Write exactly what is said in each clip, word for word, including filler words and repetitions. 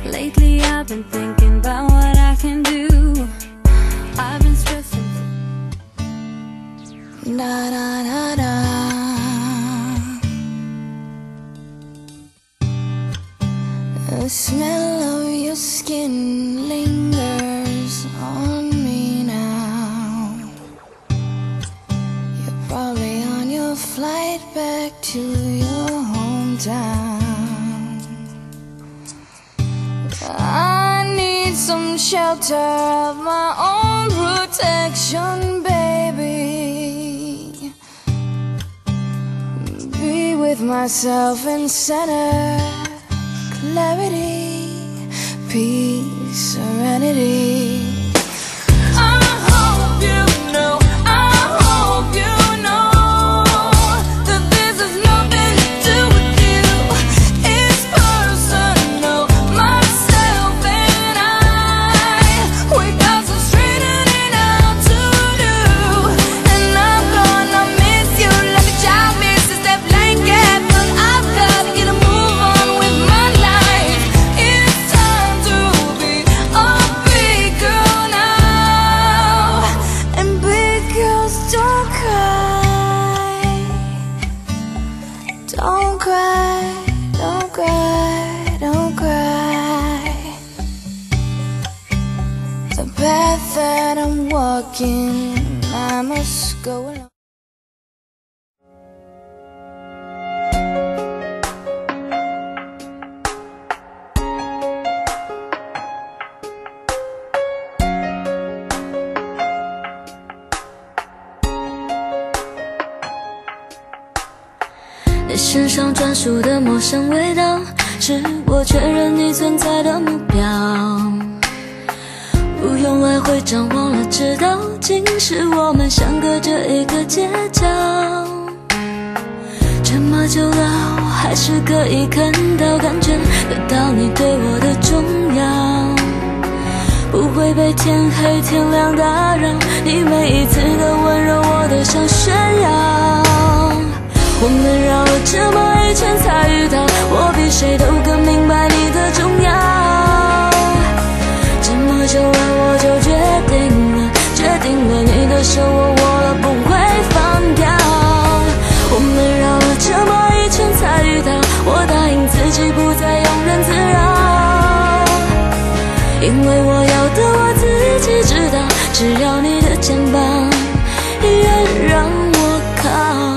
Lately I've been thinking about what I can do. I've been stressing. Da da da da. The smell of your skin lingers on me now. You're probably on your flight back to your hometown. I need some shelter of my own protection, baby. Be with myself and center. Clarity, peace, serenity. I hope you know, I hope you know that this has nothing to do with you. It's personal, myself and I. We got some straightening out to do. And I'm gonna miss you like a child misses their blanket. But I've got to get a move on with my life. It's time to be a big girl now. And big girls don't cry. Don't cry, don't cry, don't cry. The path that I'm walking, I must go along. 你身上专属的陌生味道，是我确认你存在的目标。不用来回张望了，知道竟是我们相隔着一个街角。这么久了，我还是可以看到、感觉得到你对我的重要。不会被天黑天亮打扰，你每一次的温柔我都想炫耀。我们绕了这么一圈才遇到，我比谁都更明白你的重要。这么久了我就决定了，决定了你的手我握了不会放掉。我们绕了这么一圈才遇到，我答应自己不再庸人自扰。因为我要的我自己知道，只要你的肩膀依然让我靠。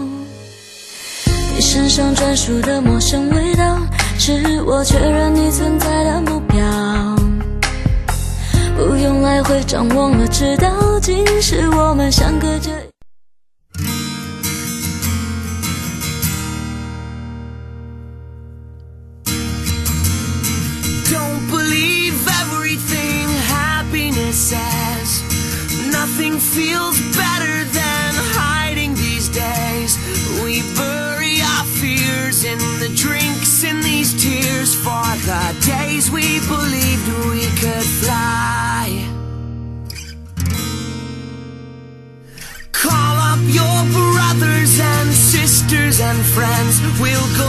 你身上专属的陌生味道，是我确认你存在的目标。不用来回张望了，知道竟是我们相隔着。 Don't believe everything happiness says. Nothing feels better than hiding these days. We bury our fears in the drinks, in these tears, for the days we believed we could fly. Call up your brothers and sisters and friends. We'll go